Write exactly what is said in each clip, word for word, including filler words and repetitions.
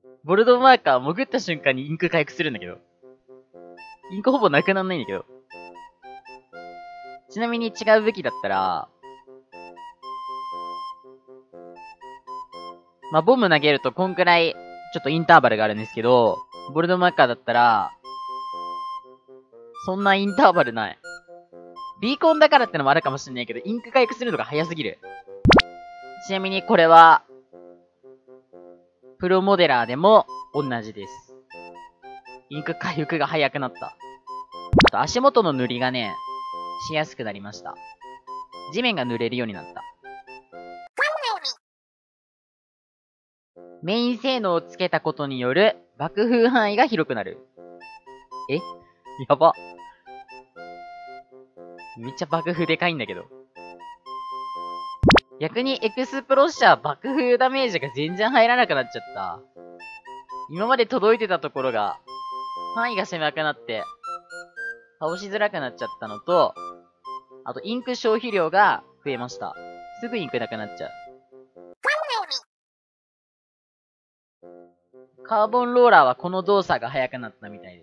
ボルドマーカー潜った瞬間にインク回復するんだけど。インクほぼなくなんないんだけど。ちなみに違う武器だったら、まあ、ボム投げるとこんくらい、ちょっとインターバルがあるんですけど、ボルドマーカーだったら、そんなインターバルない。ビーコンだからってのもあるかもしれないけど、インク回復するのが早すぎる。ちなみにこれは、プロモデラーでも同じです。インク回復が早くなった。あと足元の塗りがね、しやすくなりました。地面が塗れるようになった。メイン性能をつけたことによる爆風範囲が広くなる。え？やば。めっちゃ爆風でかいんだけど。逆にエクスプロッシャー爆風ダメージが全然入らなくなっちゃった。今まで届いてたところが、範囲が狭くなって、倒しづらくなっちゃったのと、あとインク消費量が増えました。すぐインクなくなっちゃう。カーボンローラーはこの動作が速くなったみたいです。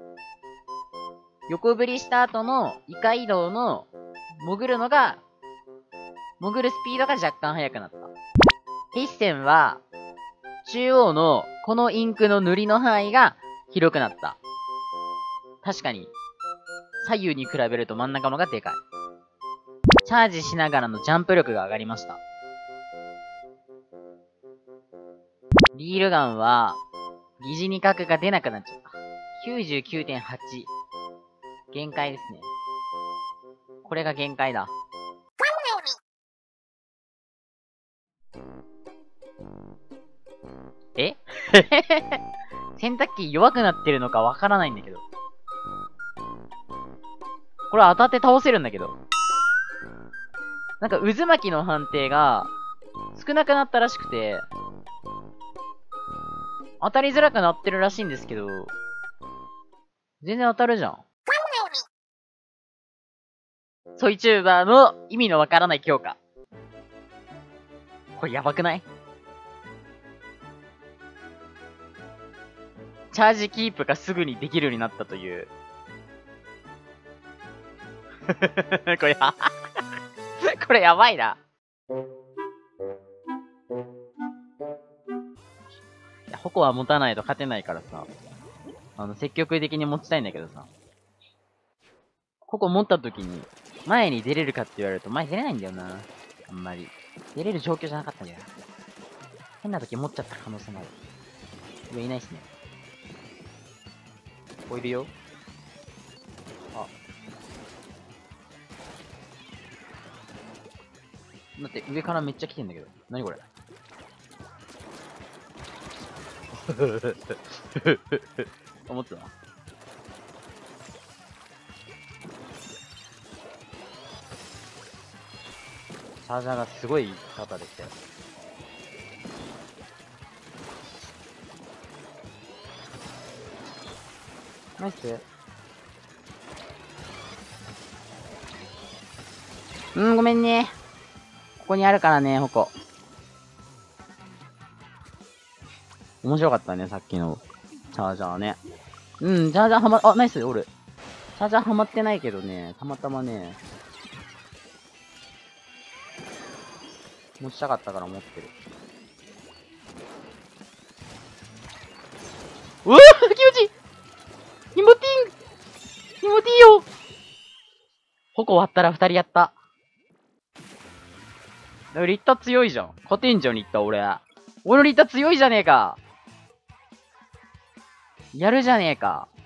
横振りした後のイカ移動の潜るのが、潜るスピードが若干速くなった。ピッセンは、中央のこのインクの塗りの範囲が広くなった。確かに、左右に比べると真ん中のがでかい。チャージしながらのジャンプ力が上がりました。リールガンは、疑似二角が出なくなっちゃった。きゅうじゅうきゅうてんはち。限界ですね。これが限界だ。え洗濯機弱くなってるのかわからないんだけど。これ当たって倒せるんだけど。なんか渦巻きの判定が少なくなったらしくて、当たりづらくなってるらしいんですけど、全然当たるじゃん。ソイチューバーの意味のわからない強化。これやばくない？チャージキープがすぐにできるようになったという。これや、これやばいな。いや、矛は持たないと勝てないからさ。あの、積極的に持ちたいんだけどさ。矛持った時に、前に出れるかって言われると前出れないんだよな。あんまり。出れる状況じゃなかったんだよ。変な時持っちゃった可能性もある。上いないっすね。ここいるよ。あ。待って、上からめっちゃ来てんだけど。なにこれ。思ってたな。チャージャーがすごい方できたよ。ナイス。うん、ごめんね。ここにあるからね、矛。面白かったね、さっきのチャージャーね。うん、チャージャーはま、あ、ナイス、おる。チャージャーはまってないけどね、たまたまね、持ちたかったから持ってる。うわぁ気持ちいいヒモティンヒモティーよ矛割ったら二人やった。リッタ強いじゃん。勝てんじゃん、リッタ俺。俺のリッタ強いじゃねえか。やるじゃねえか。